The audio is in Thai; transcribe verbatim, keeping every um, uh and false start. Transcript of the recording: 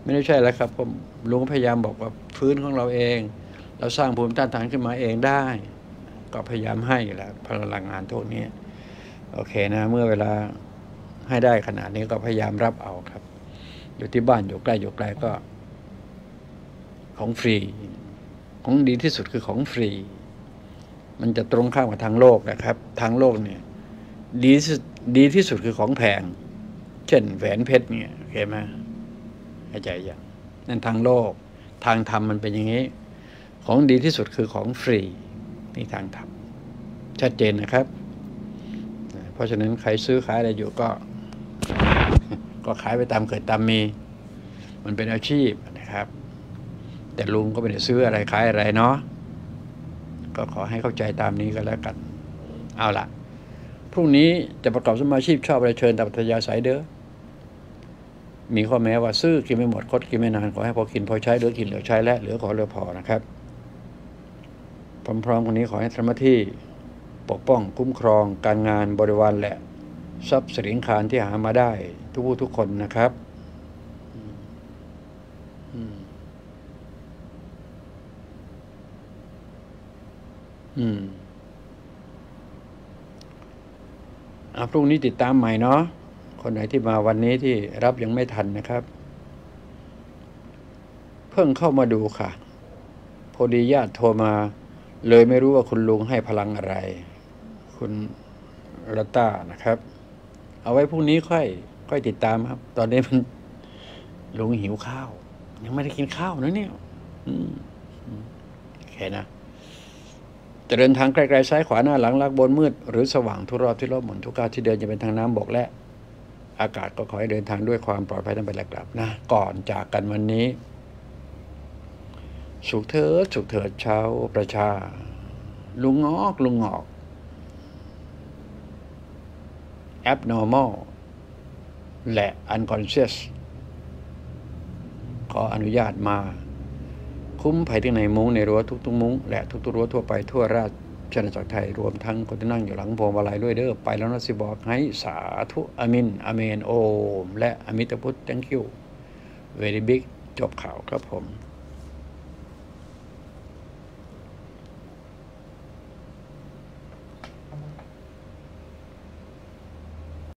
ไม่ได้ใช่แล้วครับผมลุงพยายามบอกว่าพื้นของเราเองเราสร้างภูมิต้านทานขึ้นมาเองได้ก็พยายามให้อยู่แล้วพลังงานพวกนี้โอเคนะเมื่อเวลาให้ได้ขนาดนี้ก็พยายามรับเอาครับอยู่ที่บ้านอยู่ใกล้อยู่ไกลก็ของฟรีของดีที่สุดคือของฟรีมันจะตรงข้ามกับทางโลกนะครับทางโลกเนี่ยดีที่ดีที่สุดคือของแพงเช่นแหวนเพชรเนี่ยโอเคไหมเข้าใจยังนั่นทางโลกทางธรรมมันเป็นอย่างนี้ของดีที่สุดคือของฟรีนี่ทางธรรมชัดเจนนะครับเพราะฉะนั้นใครซื้อขายอะไรอยู่ก็ก็ขายไปตามเกิดตามมีมันเป็นอาชีพนะครับแต่ลุงก็ไม่ได้ซื้ออะไรขายอะไรเนาะก็ขอให้เข้าใจตามนี้ก็แล้วกันเอาล่ะพรุ่งนี้จะประกอบสมาชีพชอบอะไรเชิญตามอัธยาศัยเด้อมีข้อแม้ว่าซื้อกินไม่หมดคดกินไม่นานขอให้พอกินพอใช้เหลือกินเหลือใช้และเหลือขอเหลือพอนะครับพร้อมๆกันนี้ขอให้ทำหน้าที่ปกป้องคุ้มครองการงานบริวารและทรัพย์สินคารที่หามาได้ทุกผู้ทุกคนนะครับอืมอ่ะพรุ่งนี้ติดตามใหม่เนาะคนไหนที่มาวันนี้ที่รับยังไม่ทันนะครับเพิ่งเข้ามาดูค่ะพอดีญาติโทรมาเลยไม่รู้ว่าคุณลุงให้พลังอะไรคุณรัตตานะครับเอาไว้พรุ่งนี้ค่อยค่อยติดตามครับตอนนี้มันลุงหิวข้าวยังไม่ได้กินข้าวนะเนี่ยอืมโอเคนะจะเดินทางไกลๆซ้ายขวาหน้าหลังลักบนมืดหรือสว่างทุกรอบที่รอบหมุนทุกก้าวที่เดินจะเป็นทางน้ำบกและอากาศก็ขอให้เดินทางด้วยความปลอดภัยทั้งไปและกลับนะก่อนจากกันวันนี้สุขเถิดสุขเถิดชาวประชาลุงงอกลุงงอก abnormal และ unconscious ขออนุญาตมาคุ้มภัยที่ในมุ้งในรั้วทุกๆมุ้งและทุกๆรั้วทั่วไปทั่วราชอาณาจักรไทยรวมทั้งคนที่นั่งอยู่หลังพวงมาลัยด้วยเด้อไปแล้วนะสิบอกให้สาธุอามินอาเมนโอมและอมิตพุทธ thank you very big จบข่าวครับผม